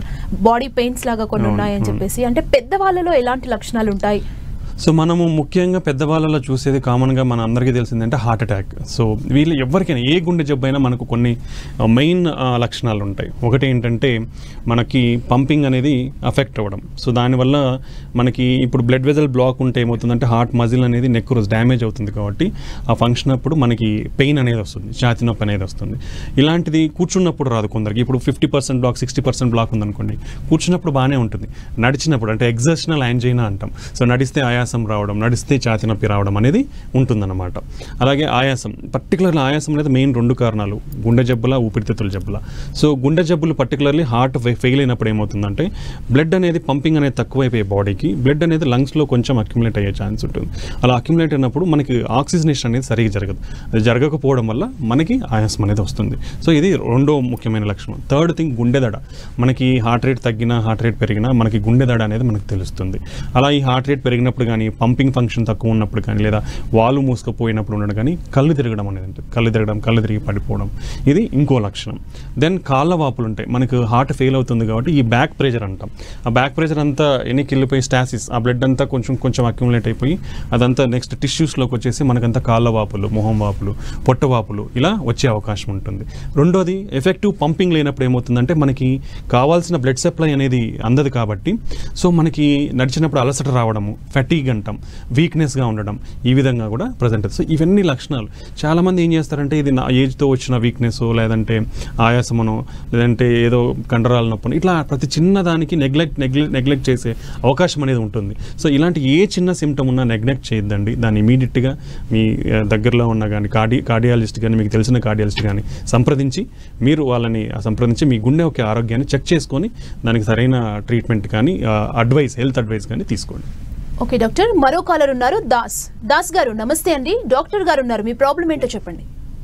బాడీ పెయిన్స్ లాగా కొన్ని ఉన్నాయని చెప్పేసి. అంటే పెద్దవాళ్ళలో ఎలాంటి లక్షణాలు ఉంటాయి? సో మనము ముఖ్యంగా పెద్దవాళ్ళలో చూసేది కామన్గా మన అందరికీ తెలిసిందంటే హార్ట్ అటాక్. సో వీళ్ళు ఎవరికైనా ఏ గుండె జబ్బు అయినా మనకు కొన్ని మెయిన్ లక్షణాలు ఉంటాయి. ఒకటి ఏంటంటే మనకి పంపింగ్ అనేది అఫెక్ట్ అవ్వడం. సో దానివల్ల మనకి ఇప్పుడు బ్లడ్ వెజల్ బ్లాక్ ఉంటే ఏమవుతుందంటే హార్ట్ మజిల్ అనేది నెక్ రోజ్ డ్యామేజ్ అవుతుంది కాబట్టి ఆ ఫంక్షన్ అప్పుడు మనకి పెయిన్ అనేది వస్తుంది, ఛాతీ నొప్పి అనేది వస్తుంది. ఇలాంటిది కూర్చున్నప్పుడు రాదు కొందరికి. ఇప్పుడు fifty percent block sixty percent block ఉందనుకోండి, కూర్చున్నప్పుడు బాగానే ఉంటుంది, నడిచినప్పుడు అంటే ఎగ్జర్షనల్ యాంజైనా అంటాం. సో నడిస్తే ఆయాసం రావడం, నడిస్తే ఛాతీ నొప్పి రావడం అనేది ఉంటుందన్నమాట. అలాగే ఆయాసం, పర్టికులర్లీ ఆయాసం అనేది మెయిన్ రెండు కారణాలు, గుండె జబ్బుల, ఊపిరితిత్తుల జబ్బుల. సో గుండె జబ్బులు పర్టికులర్లీ హార్ట్ ఫెయిల్ అయినప్పుడు ఏమవుతుందంటే బ్లడ్ అనేది పంపింగ్ అనేది తక్కువైపోయే బాడీకి, బ్లడ్ అనేది లంగ్స్లో కొంచెం అక్యుములేట్ అయ్యే ఛాన్స్ ఉంటుంది. అలా అక్యుములేట్ అయినప్పుడు మనకి ఆక్సిజనేషన్ అనేది సరిగ్గా జరగదు. అది జరగకపోవడం వల్ల మనకి ఆయాసం అనేది వస్తుంది. సో ఇది రెండో ముఖ్యమైన లక్షణం. థర్డ్ థింగ్ గుండెదడ. మనకి హార్ట్ రేట్ తగ్గినా హార్ట్ రేట్ పెరిగినా మనకి గుండెదడ అనేది మనకు తెలుస్తుంది. అలా ఈ హార్ట్ రేట్ పెరిగినప్పుడు కానీ, పంపింగ్ ఫంక్షన్ తక్కువ ఉన్నప్పుడు కానీ, లేదా వాలు మూసుకుపోయినప్పుడు ఉండడం కానీ, కళ్ళు తిరగడం అనేది ఉంటుంది. కళ్ళు తిరగడం, కళ్ళు తిరిగి పడిపోవడం, ఇది ఇంకో లక్షణం. దెన్ కాళ్ళ వాపులు ఉంటాయి. మనకు హార్ట్ ఫెయిల్ అవుతుంది కాబట్టి ఈ బ్యాక్ ప్రెషర్ అంటాం. ఆ బ్యాక్ ప్రెషర్ అంతా ఎన్నికి వెళ్ళిపోయి స్టాసిస్, ఆ బ్లడ్ అంతా కొంచెం కొంచెం అక్యుములేట్ అయిపోయి అదంతా నెక్స్ట్ టిష్యూస్లోకి వచ్చేసి మనకంతా కాళ్ళ వాపులు, మొహం వాపులు, పొట్ట వాపులు ఇలా వచ్చే అవకాశం ఉంటుంది. రెండోది ఎఫెక్టివ్ పంపింగ్ లేనప్పుడు ఏమవుతుందంటే మనకి కావాల్సిన బ్లడ్ సప్లై అనేది అందదు కాబట్టి సో మనకి నడిచినప్పుడు అలసట రావడము, ఫెటీగ్ అంటాం, వీక్నెస్గా ఉండడం, ఈ విధంగా కూడా ప్రజెంట్ అవుతుంది. సో ఇవన్నీ లక్షణాలు. చాలామంది ఏం చేస్తారంటే ఇది నా ఏజ్తో వచ్చిన వీక్నెస్, లేదంటే ఆయాసమనో, లేదంటే ఏదో కండరాల నొప్పను, ఇట్లా ప్రతి చిన్నదానికి నెగ్లెక్ట్ నెగ్లెక్ట్ నెగ్లెక్ట్ చేసే అవకాశం అనేది ఉంటుంది. సో ఇలాంటి ఏ చిన్న సిమ్టమ్ ఉన్నా నెగ్లెక్ట్ చేయొద్దండి. దాన్ని ఇమీడియట్గా మీ దగ్గరలో ఉన్న కానీ కార్డి కార్డియాలజిస్ట్ కానీ మీకు తెలిసిన కార్డియాలజిస్ట్ కానీ సంప్రదించి మీరు వాళ్ళని సంప్రదించి మీ గుండె ఒక ఆరోగ్యాన్ని చెక్ చేసుకొని దానికి సరైన ట్రీట్మెంట్ కానీ అడ్వైస్, హెల్త్ అడ్వైస్ కానీ తీసుకోండి. ఓకే డాక్టర్, మరో కాలర్ ఉన్నారు, దాస్. దాస్ గారు నమస్తే అండి, డాక్టర్ గారు ఉన్నారు, మీ ప్రాబ్లం ఏంటో చెప్పండి.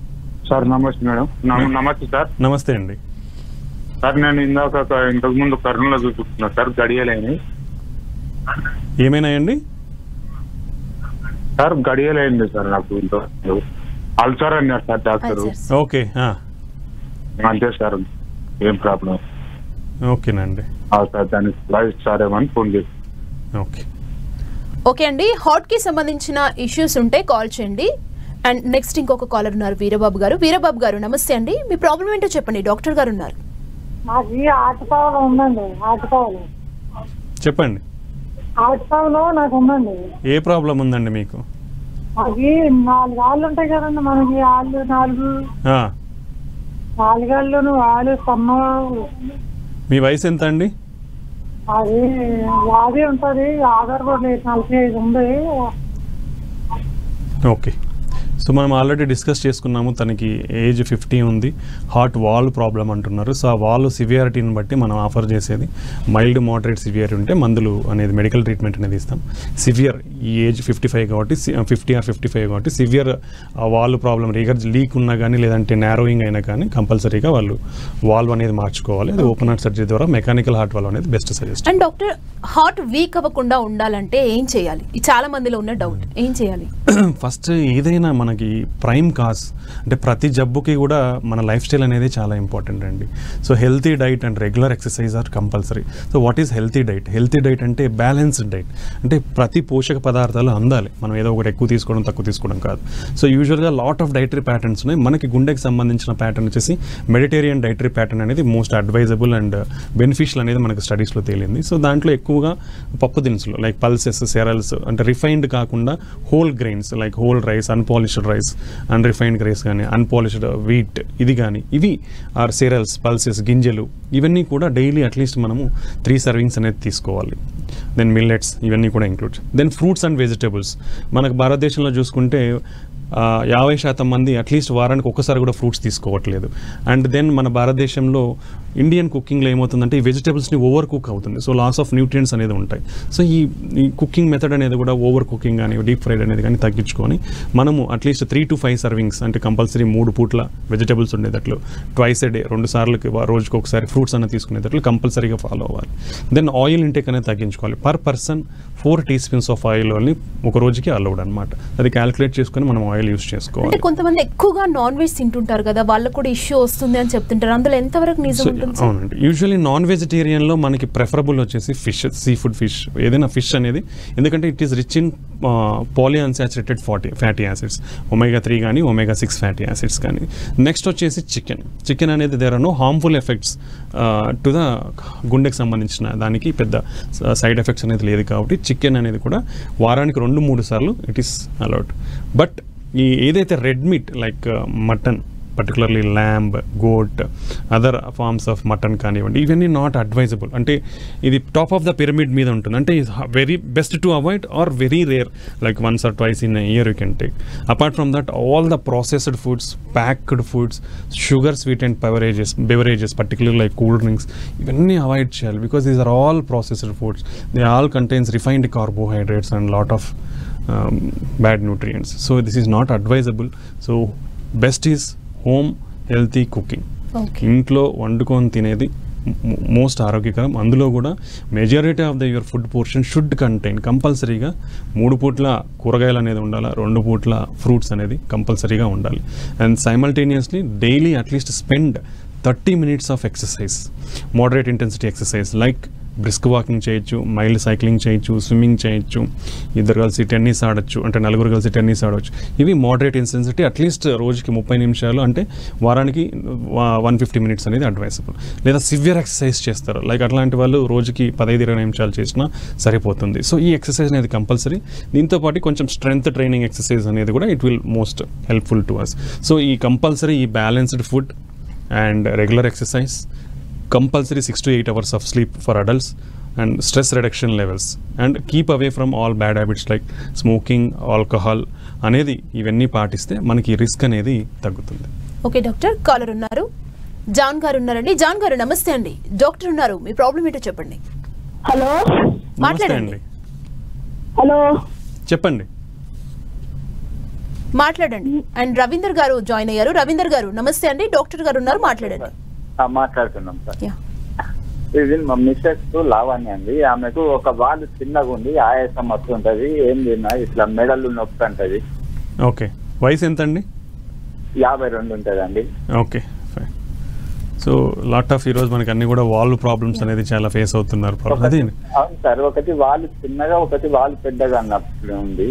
సార్ నమస్తే మేడం. నమస్తే సార్. నమస్తే అండి సార్. నేను ఇందాక ఇంతకు ముందు కర్నూలులో చూపిస్తున్నా సార్, గడియలేని. ఏమైనాయండి సార్? గడియలైంది సార్ నాకు, అల్సర్ అన్నారు సార్ డాక్టర్. ఓకే, అంతే సార్, ఏం ప్రాబ్లం? ఓకేనండి సార్, దానికి ప్రైస్ ఇస్తారేమని ఫోన్ చేసి. ఓకే ఓకే అండి, హార్ట్ కి సంబంధించిన ఇష్యూస్ ఉంటే కాల్ చేయండి. అండ్ నెక్స్ట్ ఇంకొక కాలర్ ఉన్నారు, వీరబాబు గారు. వీరబాబు గారు నమస్తే అండి, మీ ప్రాబ్లం ఏంటో చెప్పండి, డాక్టర్ గారు ఉన్నారు. నాకు ఆటపావలో ఉందండి. ఆటపావలో చెప్పండి. ఆటపావలో నాకు ఉందండి. ఏ ప్రాబ్లం ఉందండి మీకు? అది నాలుగు ఆళ్ళు ఉంటాయి కదండి మనకి, ఆళ్ళు నాలుగు నాలుగాళ్ళు ఆళ్ళు సన్న. మీ వయసు ఎంత అండి? అది వ్యాధి ఉంటుంది, ఆధార్ కార్డు నలభై ఐదు ఉంది. ఓకే, సో మనం ఆల్రెడీ డిస్కస్ చేసుకున్నాము, తనకి ఏజ్ ఫిఫ్టీ ఉంది, హార్ట్ వాల్ ప్రాబ్లం అంటున్నారు. సో ఆ వాల్ సివియారిటీని బట్టి మనం ఆఫర్ చేసేది మైల్డ్ మోడరేట్ సివియర్ ఉంటే మందులు అనేది మెడికల్ ట్రీట్మెంట్ అనేది ఇస్తాం. సివియర్ ఈ ఏజ్ ఫిఫ్టీ ఫైవ్ కాబట్టి ఫిఫ్టీ ఆర్ ఫిఫ్టీ ఫైవ్ కాబట్టి severe valve problem regurg leak ఉన్నా కానీ లేదంటే నారోయింగ్ అయినా కానీ కంపల్సరీగా వాళ్ళు వాల్వ్ అనేది మార్చుకోవాలి. అది ఓపెన్ హార్ట్ సర్జరీ ద్వారా మెకానికల్ హార్ట్ వాల్వ్ అనేది best suggest. And doctor, heart weak అవ్వకుండా ఉండాలంటే ఏం చేయాలి? చాలా మందిలో ఉన్న డౌట్, ఏం చేయాలి? ఫస్ట్ ఏదైనా మనకి ప్రైమ్ కాజ్ అంటే ప్రతి జబ్బుకి కూడా మన లైఫ్ స్టైల్ అనేది చాలా ఇంపార్టెంట్ అండి. So healthy diet and regular exercise are compulsory. So what is healthy diet? Healthy diet అంటే బ్యాలెన్స్డ్ డైట్, అంటే ప్రతి పోషక పదార్థాలు అందాలి, మనం ఏదో ఒకటి ఎక్కువ తీసుకోవడం తక్కువ తీసుకోవడం కాదు. సో యూజువల్గా లాట్ ఆఫ్ డైటరీ ప్యాటర్న్స్ ఉన్నాయి. మనకి గుండెకి సంబంధించిన ప్యాటర్న్ వచ్చేసి మెడిటేరియన్ డైటరీ ప్యాటర్న్ అనేది మోస్ట్ అడ్వైజబుల్ అండ్ బెనిఫిషియల్ అనేది మనకి స్టడీస్లో తేలింది. సో దాంట్లో ఎక్కువగా పప్పు దినుసులు లైక్ పల్సెస్, సెరల్స్, అంటే రిఫైన్డ్ కాకుండా whole grains like whole rice, unpolished rice, unrefined rice కానీ అన్పాలిష్డ్ వీట్ ఇది కానీ, ఇవి ఆర్ సెరల్స్, పల్సెస్, గింజలు, ఇవన్నీ కూడా డైలీ అట్లీస్ట్ మనము త్రీ సర్వింగ్స్ అనేది తీసుకోవాలి. దెన్ మిల్లెట్స్ ఇవన్నీ కూడా include. Then fruits and vegetables. మనకు భారతదేశంలో చూసుకుంటే యాభై శాతం మంది అట్లీస్ట్ వారానికి ఒక్కసారి కూడా ఫ్రూట్స్ తీసుకోవట్లేదు. అండ్ దెన్ మన భారతదేశంలో ఇండియన్ కుకింగ్లో ఏమవుతుందంటే ఈ వెజిటబుల్స్ని ఓవర్ కుక్ అవుతుంది. సో లాస్ ఆఫ్ న్యూట్రియంట్స్ అనేది ఉంటాయి. సో ఈ ఈ కుకింగ్ మెథడ్ అనేది కూడా ఓవర్ కుకింగ్ కానీ డీప్ ఫ్రైడ్ అనేది కానీ తగ్గించుకొని మనము at least three to five servings అంటే కంపల్సరీ మూడు పూట్ల వెజిటబుల్స్ ఉండేటట్లు, ట్వైస్ ఏ డే రెండు సార్లకి రోజుకి ఒకసారి ఫ్రూట్స్ అనేది తీసుకునేటట్లు కంపల్సరీగా ఫాలో అవ్వాలి. దెన్ ఆయిల్ ఇంటేక్ అనేది తగ్గించుకోవాలి. Per person four teaspoons of oil అని ఒక రోజుకి అలౌడ్ అనమాట. అది క్యాలిక్యులేట్ చేసుకొని మనం ఆయిల్ యూస్ చేసుకోవాలి. అంటే కొంతమంది ఎక్కువగా నాన్ వెజ్ తింటుంటారు కదా, వాళ్ళకు కూడా ఇష్యూ వస్తుంది అని చెప్తుంటారు, అందులో ఎంతవరకు నిజం ఉంటుంది? అవునండి, యూజువల్లీ నాన్ వెజిటేరియన్లో మనకి ప్రిఫరబుల్ వచ్చేసి ఫిష్, సీ ఫుడ్ ఫిష్, ఏదైనా ఫిష్ అనేది, ఎందుకంటే it is rich in polyunsaturated fatty fatty acids, omega three కానీ ఒమేగా సిక్స్ ఫ్యాటీ యాసిడ్స్ కానీ. నెక్స్ట్ వచ్చేసి చికెన్. చికెన్ అనేది there are no harmful effects to the గుండెకి సంబంధించిన దానికి పెద్ద సైడ్ ఎఫెక్ట్స్ అనేది లేదు కాబట్టి చికెన్ అనేది కూడా వారానికి రెండు మూడు సార్లు ఇట్ ఈస్ అలౌడ్. బట్ ఈ ఏదైతే red meat like mutton, particularly lamb, goat, other forms of mutton కానివ్వండి, ఇవన్నీ నాట్ అడ్వైజబుల్. అంటే ఇది టాప్ ఆఫ్ ద పిరమిడ్ మీద ఉంటుంది. అంటే very best to avoid or very rare like once or twice in year you can take. Apart from that all the processed foods, packed foods, sugar sweet and beverages beverages particular like cool drinks, ఇవన్నీ avoid చేయాలి. Because these are all processed foods. They all contains refined carbohydrates and lot of um, bad nutrients. So this is not advisable. So best is home healthy cooking. ఇంట్లో వండుకొని తినేది most ఆరోగ్యకరం. అందులో కూడా majority of the your food portion should contain కంపల్సరీగా మూడు పూట్ల కూరగాయలు అనేది ఉండాలి, రెండు పూట్ల ఫ్రూట్స్ అనేది కంపల్సరీగా ఉండాలి. And simultaneously daily at least spend thirty minutes of exercise, moderate intensity exercise like brisk walking చేయొచ్చు, మైల్డ్ సైక్లింగ్ చేయొచ్చు, స్విమ్మింగ్ చేయొచ్చు, ఇద్దరు కలిసి టెన్నిస్ ఆడొచ్చు, అంటే నలుగురు కలిసి టెన్నిస్ ఆడవచ్చు. ఇవి మోడరేట్ ఇంటెన్సిటీ అట్లీస్ట్ రోజుకి ముప్పై నిమిషాలు, అంటే వారానికి వన్ ఫిఫ్టీ మినిట్స్ అనేది అడ్వైజబుల్. లేదా సివియర్ ఎక్సర్సైజ్ చేస్తారు లైక్ అట్లాంటి వాళ్ళు రోజుకి పదహైదు ఇరవై నిమిషాలు చేసినా సరిపోతుంది. సో ఈ ఎక్సర్సైజ్ అనేది కంపల్సరీ. దీంతో పాటు కొంచెం స్ట్రెంగ్త్ ట్రైనింగ్ ఎక్సర్సైజ్ అనేది కూడా it will most helpful to us. So ఈ కంపల్సరీ ఈ balanced food and regular exercise, compulsory six to eight hours of sleep for adults, and stress reduction levels, and keep away from all bad habits like smoking, alcohol అనేది ఇవన్నీ పాటిస్తే మనకి risk అనేది తగ్గుతుంది. Okay doctor, caller ఉన్నారు, John గారు ఉన్నారండి. John గారు నమస్తే అండి, డాక్టర్ ఉన్నారు, మీ ప్రాబ్లం ఏంటో చెప్పండి. హలో మాట్లాడండి. హలో చెప్పండి. మాట్లాడండి. అండ్ రవీందర్ గారు జాయిన్ అయ్యారు. రవీందర్ గారు నమస్తే అండి, డాక్టర్ గారు ఉన్నారు, మాట్లాడండి. మాట్లాడుతున్నాం సార్. ఇది మా మిస్సెస్ లావణ్య అండి. ఆమెకు ఒక వాళ్ళు చిన్నగా ఉంది, ఆయాసం వస్తుంటది, ఏం తిన్నా ఇట్లా మెడలు నొప్పి అంటది. ఓకే, వయసు ఎంత అండి? యాభై రెండు ఉంటుందండి. Okay fine. So lot of ఈరోజు మనకి అన్ని కూడా వాల్వ్ ప్రాబ్లమ్స్ అనేది చాలా ఫేస్ అవుతున్నారు. అవును సార్, ఒకటి వాళ్ళు చిన్నగా ఒకటి వాళ్ళు పెద్దగా అన్నప్పుడు ఉంది.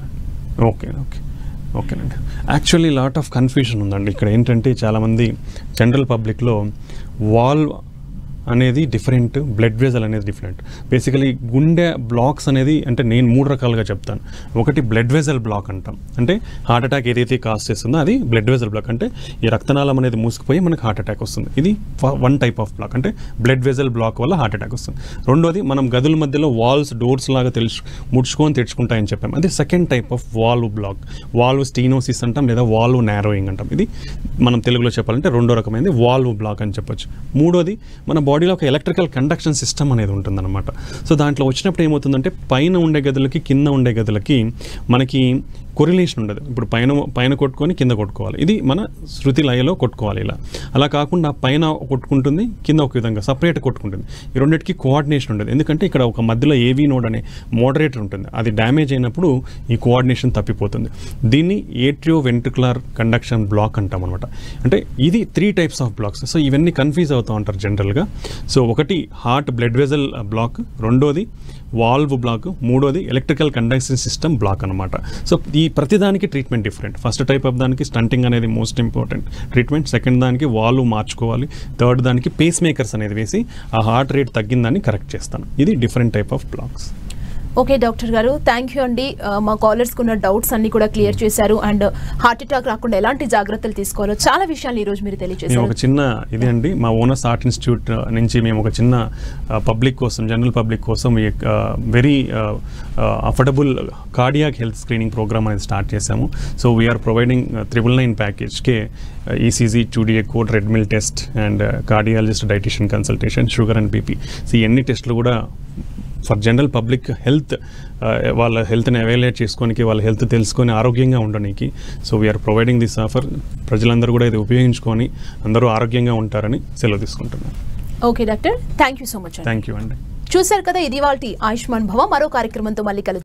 ఓకే ఓకే ఓకేనండి. యాక్చువల్లీ లాట్ ఆఫ్ కన్ఫ్యూజన్ ఉందండి ఇక్కడ. ఏంటంటే చాలామంది జనరల్ పబ్లిక్లో వాల్వ్ అనేది డిఫరెంట్, బ్లడ్ వెజల్ అనేది డిఫరెంట్. బేసికలీ గుండె బ్లాక్స్ అనేది అంటే నేను మూడు రకాలుగా చెప్తాను. ఒకటి బ్లడ్ వెజల్ బ్లాక్ అంటాం, అంటే హార్ట్ అటాక్ ఏదైతే కాజ్ చేస్తుందో అది బ్లడ్ వెజల్ బ్లాక్, అంటే ఈ రక్తనాళం అనేది మూసుకుపోయి మనకు హార్ట్ అటాక్ వస్తుంది. ఇది వన్ టైప్ ఆఫ్ బ్లాక్, అంటే బ్లడ్ వెజల్ బ్లాక్ వల్ల హార్ట్ అటాక్ వస్తుంది. రెండోది మనం గదుల మధ్యలో వాల్వ్స్ డోర్స్ లాగా తెలుసు ముడుచుకొని తెచ్చుకుంటాయని చెప్పాం, అది second type of valve block. Valve stenosis అంటాం లేదా వాల్వ్ నారోయింగ్ అంటాం. ఇది మనం తెలుగులో చెప్పాలంటే రెండో రకమైనది వాల్వ్ బ్లాక్ అని చెప్పొచ్చు. మూడోది మన బాడీలో ఒక ఎలక్ట్రికల్ కండక్షన్ సిస్టమ్ అనేది ఉంటుందన్నమాట. సో దాంట్లో వచ్చినప్పుడు ఏమవుతుందంటే పైన ఉండే గదులకి కింద ఉండే గదులకి మనకి కొరిలేషన్ ఉండదు. ఇప్పుడు పైన పైన కొట్టుకొని కింద కొట్టుకోవాలి, ఇది మన శృతి లయలో కొట్టుకోవాలి ఇలా. అలా కాకుండా పైన కొట్టుకుంటుంది, కింద ఒక విధంగా సపరేట్ కొట్టుకుంటుంది. ఈ రెండింటికి కోఆర్డినేషన్ ఉండదు, ఎందుకంటే ఇక్కడ ఒక మధ్యలో ఏవీ నోడ్ అనే మోడరేటర్ ఉంటుంది, అది డ్యామేజ్ అయినప్పుడు ఈ కోఆర్డినేషన్ తప్పిపోతుంది. దీన్ని ఏట్రియో వెంట్రికులర్ కండక్షన్ బ్లాక్ అంటాం అనమాట. అంటే ఇది three types of blocks. So ఇవన్నీ కన్ఫ్యూజ్ అవుతూ ఉంటారు జనరల్గా. సో ఒకటి హార్ట్ బ్లడ్ వెజల్ బ్లాక్, రెండోది వాల్వ్ బ్లాక్, మూడోది ఎలక్ట్రికల్ కండక్షన్ సిస్టమ్ బ్లాక్ అనమాట. సో ఈ ప్రతిదానికి treatment different. First type of దానికి స్టంటింగ్ అనేది మోస్ట్ ఇంపార్టెంట్ ట్రీట్మెంట్, సెకండ్ దానికి వాల్వ్ మార్చుకోవాలి, థర్డ్ దానికి పేస్ మేకర్స్ అనేది వేసి ఆ హార్ట్ రేట్ తగ్గిందాన్ని కరెక్ట్ చేస్తాను. ఇది different type of blocks. Okay doctor గారు, థ్యాంక్ యూ అండి. మా కాలర్స్కి ఉన్న డౌట్స్ అన్ని కూడా క్లియర్ చేశారు. అండ్ హార్ట్ అటాక్ రాకుండా ఎలాంటి జాగ్రత్తలు తీసుకోవాలో చాలా విషయాలు ఈ రోజు మీరు తెలియజేశారు. ఒక చిన్న ఇది అండి, మా ఓనర్స్ హార్ట్ ఇన్స్టిట్యూట్ నుంచి మేము ఒక చిన్న పబ్లిక్ కోసం, జనరల్ పబ్లిక్ కోసం very affordable cardiac health screening program అనేది స్టార్ట్ చేశాము. So we're providing triple nine ప్యాకేజ్కే ఈసీజీ, టూడిఏ కోడ్, treadmill test and cardiologist dietitian consultation, sugar and BP. So ఈ అన్ని టెస్టులు కూడా ఫర్ జనరల్ పబ్లిక్ హెల్త్, వాళ్ళ హెల్త్ని ఎవాల్యుయేట్ చేసుకోనికి, వాళ్ళ హెల్త్ తెలుసుకొని ఆరోగ్యంగా ఉండడానికి. So we're providing this offer. ప్రజలందరూ కూడా ఇది ఉపయోగించుకొని అందరూ ఆరోగ్యంగా ఉంటారని సెలవు తీసుకుంటున్నాను. Okay doctor, thank you so much. Thank you అండి. చూశారు కదా, ఇది వాళ్ళ ఆయుష్మాన్ భవ. మరో కార్యక్రమంతో మళ్ళీ కలుద్దాం.